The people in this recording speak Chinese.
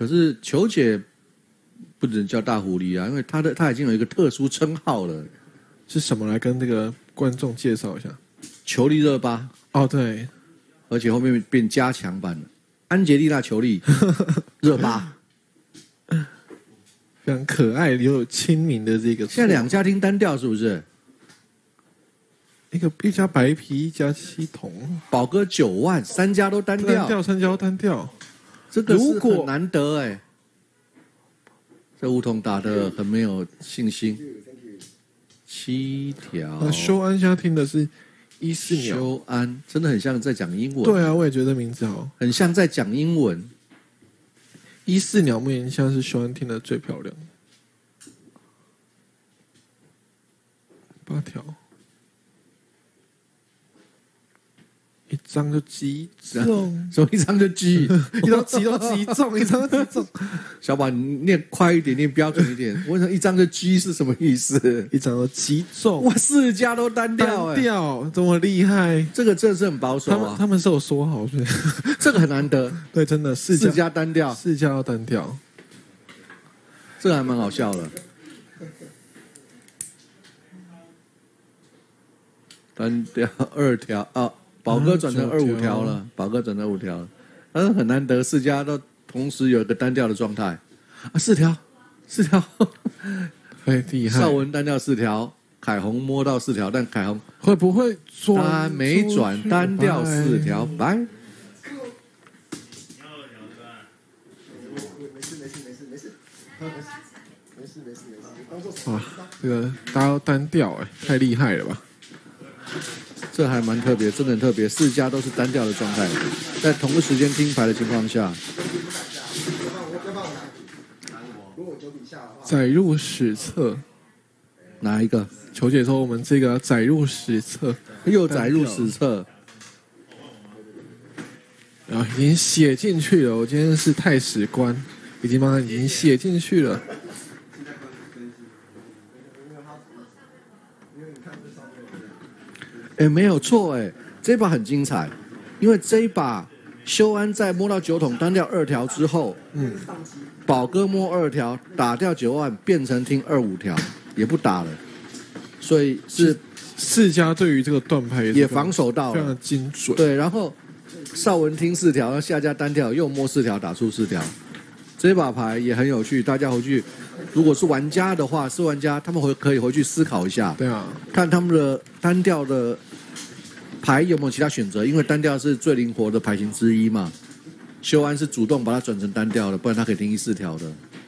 可是球姐不能叫大狐狸啊，因为她已经有一个特殊称号了。 是什么？来跟这个观众介绍一下。 球力热巴。 哦，对， 而且后面变加强版了，安吉丽娜·裘丽热巴， 非常可爱又有亲民的这个。 现在2家听单调是不是？ 一家白皮，一家西桐， 宝哥9万，3家都单调， 3家都单调， 这个是很难得哎。这梧桐打得很没有信心。7条。 修安现在听的是14鸟。 修安真的很像在讲英文。 对啊，我也觉得名字好， 很像在讲英文。 14鸟目前像是修安听的最漂亮。8条。一张就击中， 什么一张就击， 一张击都击中，一张就击中。 小宝，你念快一点，念标准一点。我想一张就击是什么意思？ 一张就击中。 哇，4家都单调， 单调这么厉害， 这个真的是很保守啊。 他们是有说好， 这个很难得。 对，真的4 家单调 ，4家要单调， 这个还蛮好笑的。单调2条啊。宝哥转成25条了，宝哥转成5条了，但是很难得4家都同时有一个单调的状态啊，4条， 太厉害。 邵文单调4条，凯红摸到4条，但凯红会不会他没转单调4条，白。 没事。 哇，这个大家都单调太厉害了吧！ 这还蛮特别，真的很特别，4家都是单调的状态，在同个时间听牌的情况下， 载入史册。 哪一个？ 球姐说我们这个载入史册， 又载入史册， 然后已经写进去了。我今天是太史官，已经写进去了。 没有错这把很精彩，因为这一把修安在摸到9筒单调2条之后，宝哥摸2条打掉9万，变成听25条，也不打了，所以是 4家对于这个断牌也防守到了， 非常的精准。 对，然后邵文听4条，下家单调又摸4条，打出4条，这把牌也很有趣，大家回去如果是玩家的话，是玩家他们可以回去思考一下， 对啊， 看他们的单调的牌有没有其他选择，因为单调是最灵活的牌型之一嘛。修安是主动把它转成单调的，不然他可以听14条的。